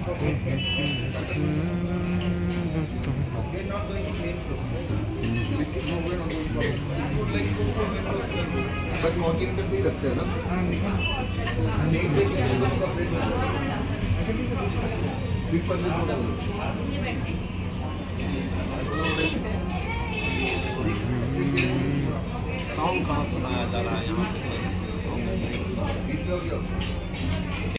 But morning तक भी रखते हैं ना। साउंड कहाँ सुनाया जा रहा है यहाँ पे?